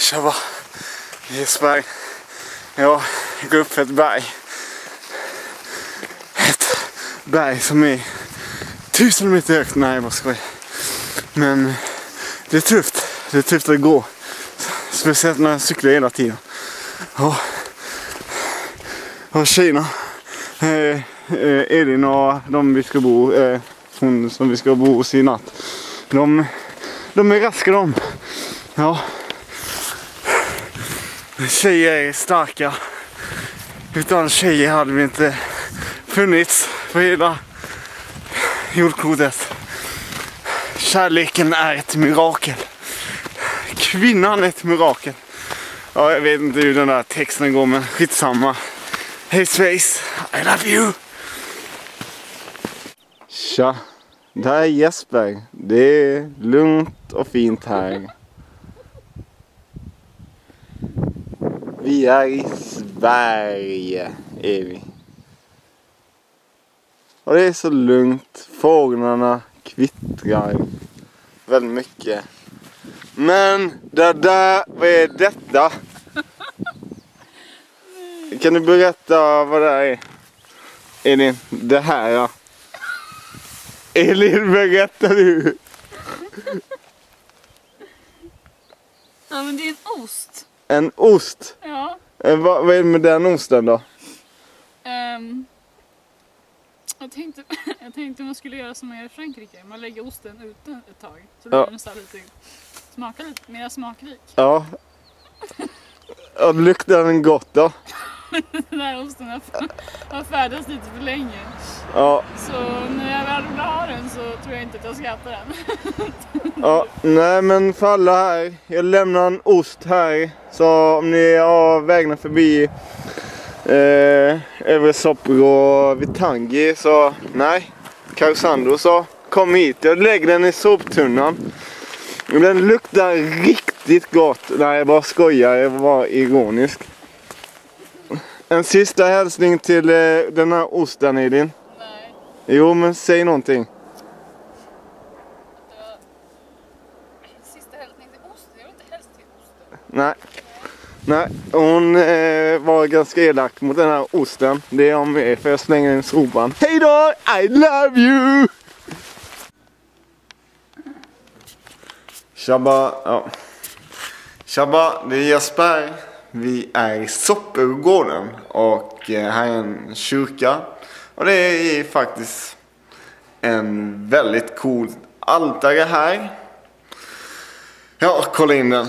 Tjaba, Jesper. Jag går upp för ett berg. Ett berg som är 1000 meter högt. Nej, jag bara skojar. Men det är tufft. Det är tufft att gå. Speciellt när jag cyklar hela tiden. Och tjejerna. Elin och de vi ska bo, hon som vi ska bo hos i natt. De är raska de. Ja. Tjejer är starka. Utan tjejer hade vi inte funnits på hela jordklotet. Kärleken är ett mirakel. Kvinnan är ett mirakel. Ja, jag vet inte hur den där texten går, men skitsamma. Hey Space, I love you. Tja, det här är Jesper. Det är lugnt och fint här. Vi är i Sverige, är vi. Och det är så lugnt. Fåglarna kvittrar väldigt mycket. Men det där, vad är detta? Kan du berätta vad det är? Elin, det här ja. Elin, berättar du? Ja, men det är en ost. En ost? Ja. Vad är det med den osten då? Jag tänkte man skulle göra som man gör i Frankrike. Man lägger osten ute ett tag. Så blir den så här lite, smakar lite mer smakrik. Ja. Och luktar den gott då? Den här osten har färdats lite för länge. Ja. Så när jag väl vill ha den så tror jag inte att jag ska äta den. Ja, nej men för alla här. Jag lämnar en ost här. Så om ni har vägarna förbi Övre Soppero och Vittangi så nej. Kausando så kom hit. Jag lägger den i soptunnan. Den luktar riktigt gott. Nej, jag bara skojar. Jag var ironisk. En sista hälsning till den här osten, Elin. Nej. Jo, men säg någonting. Sista hälsning till osten. Jag vill inte hälsa till osten. Nej, hon var ganska elak mot den här osten. Det är om mig, för jag slänger den i sopan. Hej då, I love you! Tjaba, ja. Tjaba, det är Jesper. Vi är i Soppergården och här är en kyrka. Och det är faktiskt en väldigt cool altare här. Ja, kolla in den.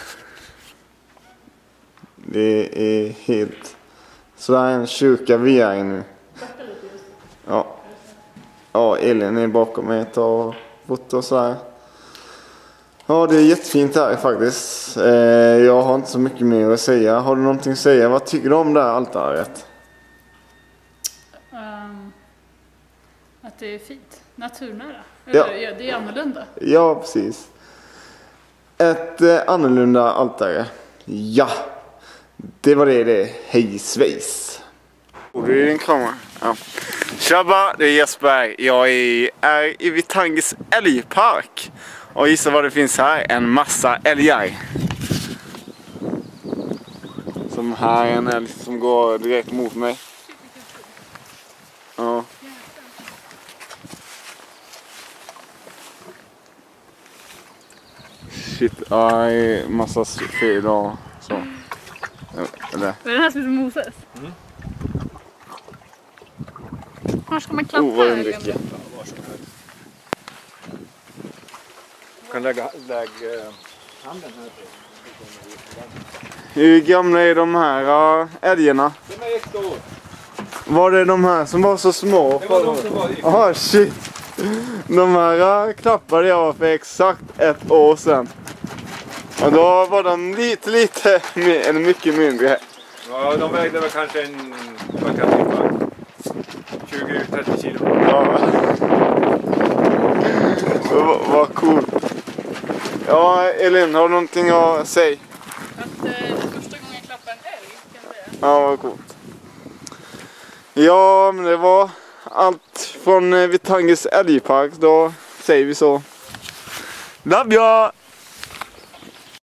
Det är helt... Så där är en kyrka vi är i nu. Ja. Ja, Elin är bakom mig. Tar foto och så här. Ja, det är jättefint här faktiskt. Jag har inte så mycket mer att säga. Har du någonting att säga? Vad tycker du om det här altaret? Att det är fint. Naturnära. Ja. Det är annorlunda. Ja, precis. Ett annorlunda altare. Ja. Det var det. Hej svejs. Du är din kramare. Ja. Tjaba, det är Jesper. Jag är i Vittangis älgpark. Och gissa vad det finns här? En massa älgar. Som här är en älg som går direkt mot mig. Ja. Shit, ja, massa fel och så. Eller? Är det här som heter Moses? Mm. Var ska man klappa vad är det? Du kan lägga handen här. Hur gamla är de här älgarna? De är 1 år. Var det de här som var så små? Det var de som var i. Jaha, shit. De här klappade jag för exakt 1 år sedan. Och då var de lite eller mycket mindre. Ja, de vägde väl kanske en 20-30 kilo. Ja. Vad coolt. Ja, Elin, har du någonting att säga? Att det är första gången jag klappar en älg, kan jag säga. Ja, vad coolt. Ja, men det var allt från Vittangis älgpark. Då säger vi så. Love ya!